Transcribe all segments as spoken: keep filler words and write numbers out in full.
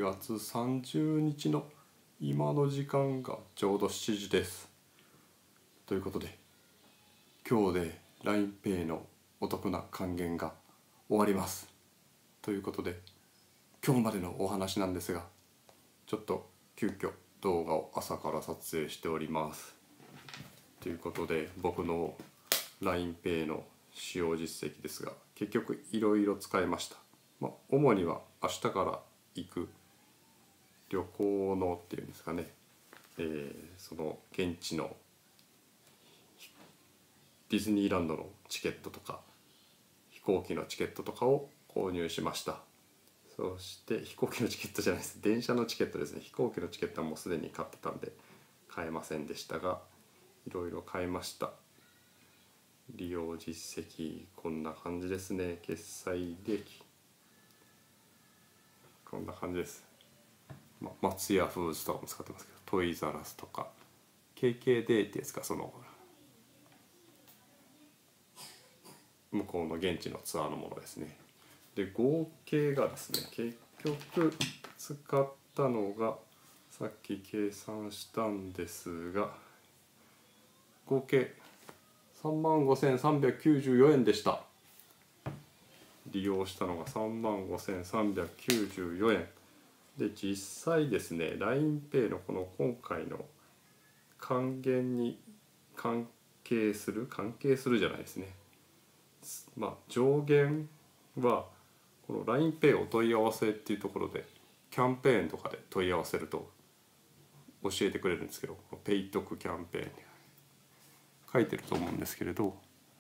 がつさんじゅうにちの今の時間がちょうどしちじです。ということで今日で ラインペイ のお得な還元が終わります。ということで今日までのお話なんですが、ちょっと急遽動画を朝から撮影しております。ということで僕の ラインペイ の使用実績ですが、結局いろいろ使いました。まあ、主には明日から行く旅行のっていうんですかね、えー、その現地のディズニーランドのチケットとか飛行機のチケットとかを購入しました。そして飛行機のチケットじゃないです、電車のチケットですね。飛行機のチケットはもうすでに買ってたんで買えませんでしたが、いろいろ買いました。利用実績こんな感じですね。決済利益こんな感じです。ま、松屋フーズとかも使ってますけど、トイザラスとか ケーケーデー ってやつか、その向こうの現地のツアーのものですね。で合計がですね、結局使ったのがさっき計算したんですが、合計さんまんごせんさんびゃくきゅうじゅうよえんでした。利用したのがさんまんごせんさんびゃくきゅうじゅうよえんで、実際ですね ラインペイ のこの今回の還元に関係する関係するじゃないですね、まあ、上限はこの ラインペイ お問い合わせっていうところでキャンペーンとかで問い合わせると教えてくれるんですけど、ペイ得キャンペーンに書いてると思うんですけれど、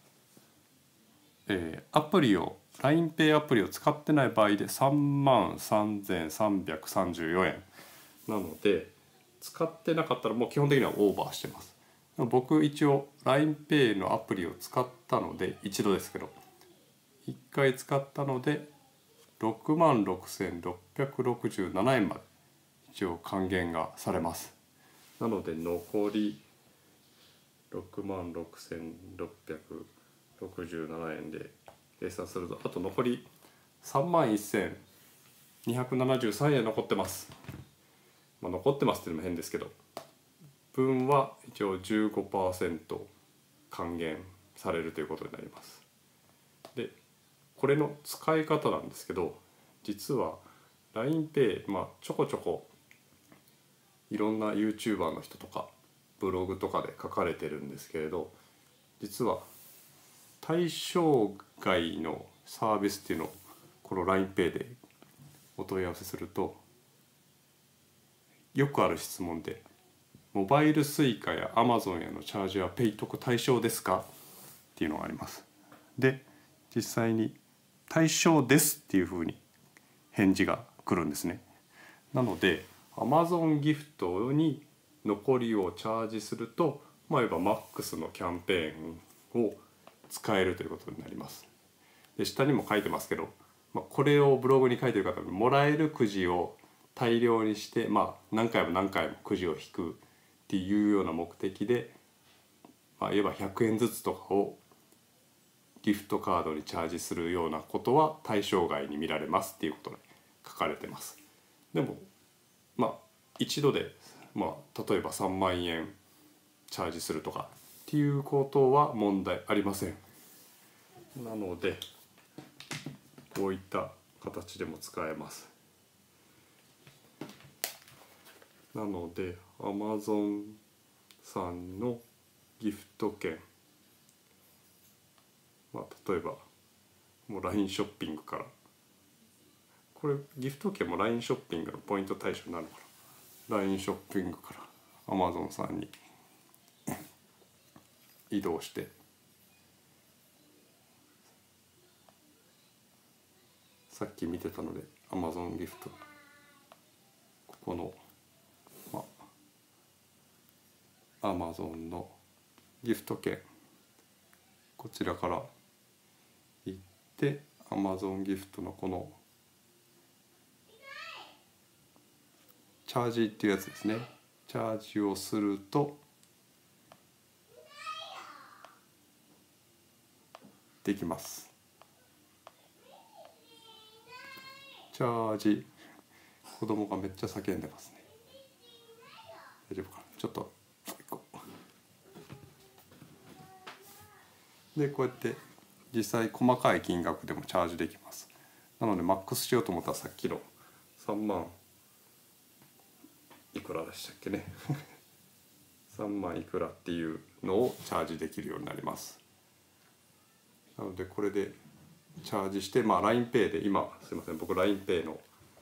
えー、アプリを ラインペイ アプリを使ってない場合でさんまんさんぜんさんびゃくさんじゅうよえんなので、使ってなかったらもう基本的にはオーバーしてます。僕一応 ラインペイ のアプリを使ったので、一度ですけどいっかい使ったのでろくまんろくせんろっぴゃくろくじゅうななえんまで一応還元がされます。なので残りろくまんろくせんろっぴゃくろくじゅうななえんで計算すると、あと残りさんまんせんにひゃくななじゅうさんえん残ってます。まあ、残ってますっていうのも変ですけど、分は一応 じゅうごパーセント 還元されるということになります。でこれの使い方なんですけど、実は ラインペイ、まあちょこちょこいろんな YouTuber の人とかブログとかで書かれてるんですけれど、実は対象外のサービスっていうのをこの ラインペイ でお問い合わせすると、よくある質問でモバイルスイカや アマゾン へのチャージはペイ得対象ですかっていうのがあります。で実際に対象ですっていうふうに返事が来るんですね。なので アマゾン ギフトに残りをチャージすると、まあ、いわばマックスのキャンペーンを使えるということになります。で下にも書いてますけど、まあ、これをブログに書いてる方にもらえるくじを大量にして、まあ、何回も何回もくじを引くっていうような目的で、まあ、いわばひゃくえんずつとかをギフトカードにチャージするようなことは対象外に見られますっていうことで書かれてます。でもまあ一度で、まあ、例えばさんまんえんチャージするとかっていうことは問題ありません。なのでこういった形でも使えます。なので アマゾン さんのギフト券、まあ、例えばもう ライン ショッピングから、これギフト券も ライン ショッピングのポイント対象になるから、 ライン ショッピングから アマゾン さんに移動して、さっき見てたので アマゾン ギフト、ここの、まあ、アマゾン のギフト券、こちらから行って アマゾン ギフトのこのチャージっていうやつですね。チャージをするとできます。チャージ子供がめっちゃ叫んでますね。大丈夫かな。ちょっと行こう。でこうやって実際細かい金額でもチャージできます。なのでマックスしようと思ったらさっきのさんまんいくらでしたっけねさんまんいくらっていうのをチャージできるようになります。なのでこれでチャージして、まあ、ラインペイ で今すいません僕 ラインペイ の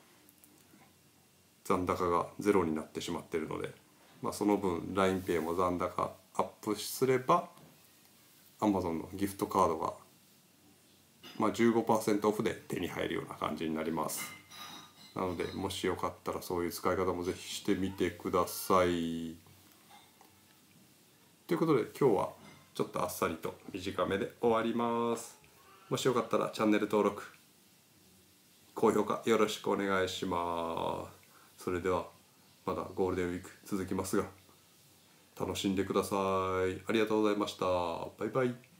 残高がゼロになってしまっているので、まあ、その分 ラインペイ も残高アップすれば Amazon のギフトカードが、まあ、じゅうごパーセント オフで手に入るような感じになります。なのでもしよかったらそういう使い方もぜひしてみてください。ということで今日はちょっとあっさりと短めで終わります。もしよかったらチャンネル登録高評価よろしくお願いします。それではまだゴールデンウィーク続きますが楽しんでください。ありがとうございました。バイバイ。